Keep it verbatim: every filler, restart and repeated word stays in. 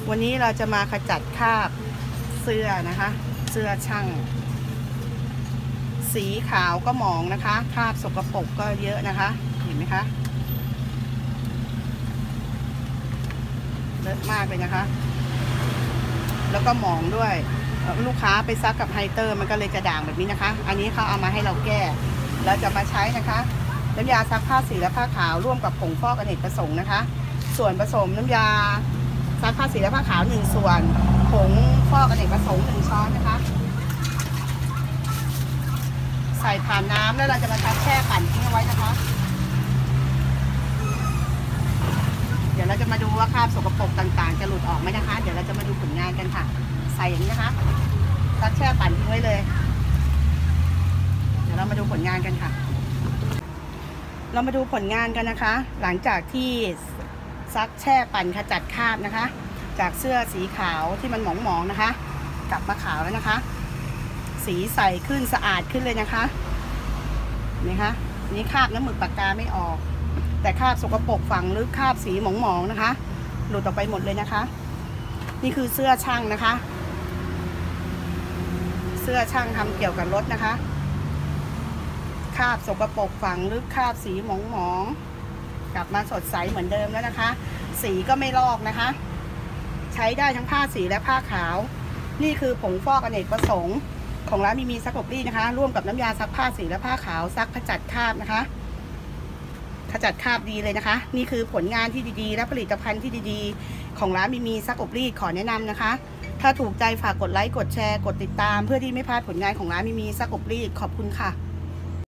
วันนี้เราจะมาขจัดคราบเสื้อนะคะเสื้อช่างสีขาวก็หมองนะคะคราบสกปรกก็เยอะนะคะเห็นไหมคะเลอะมากเลยนะคะแล้วก็หมองด้วยลูกค้าไปซักกับไฮเตอร์มันก็เลยจะด่างแบบนี้นะคะอันนี้เขาเอามาให้เราแก้เราจะมาใช้นะคะน้ำยาซักผ้าสีและผ้าขาวร่วมกับผงฟอกอเนกประสงค์นะคะส่วนผสมน้ำยาซักผ้าสีและผ้าขาวหนึ่งส่วนผงฟอกอเนกประสงค์หนึ่งช้อนนะคะใส่ผ่านน้ำแล้วเราจะมาซักแช่ปั่นทิ้งเอาไว้นะคะเดี๋ยวเราจะมาดูว่าคราบสกปรกต่างๆจะหลุดออกไหมนะคะเดี๋ยวเราจะมาดูผลงานกันค่ะใส่อย่างนี้นะคะซักแช่ปั่นทิ้งไว้เลยเดี๋ยวเรามาดูผลงานกันค่ะเรามาดูผลงานกันนะคะหลังจากที่ซักแช่ปั่นขจัดคราบนะคะจากเสื้อสีขาวที่มันหมองๆนะคะกลับมาขาวแล้วนะคะสีใสขึ้นสะอาดขึ้นเลยนะคะนี่คะนี่คราบน้ำหมึกปากกาไม่ออกแต่คราบสกปรกฝังลึกคราบสีหมองๆนะคะหลุดออกไปหมดเลยนะคะนี่คือเสื้อช่างนะคะเสื้อช่างทำเกี่ยวกับรถนะคะคราบสกปรกฝังลึกคราบสีหมองๆกลับมาสดใสเหมือนเดิมแล้วนะคะสีก็ไม่ลอกนะคะใช้ได้ทั้งผ้าสีและผ้าขาวนี่คือผงฟอกอเนกประสงค์ของร้านมีมีซักอบรีดนะคะร่วมกับน้ำยาซักผ้าสีและผ้าขาวซักขจัดคราบนะคะขจัดคราบดีเลยนะคะนี่คือผลงานที่ดีๆและผลิตภัณฑ์ที่ดีๆของร้านมีมีซักอบรีดขอแนะนำนะคะถ้าถูกใจฝากกดไลค์กดแชร์กดติดตามเพื่อที่ไม่พลาดผลงานของร้านมีมีซักอบรีดขอบคุณค่ะ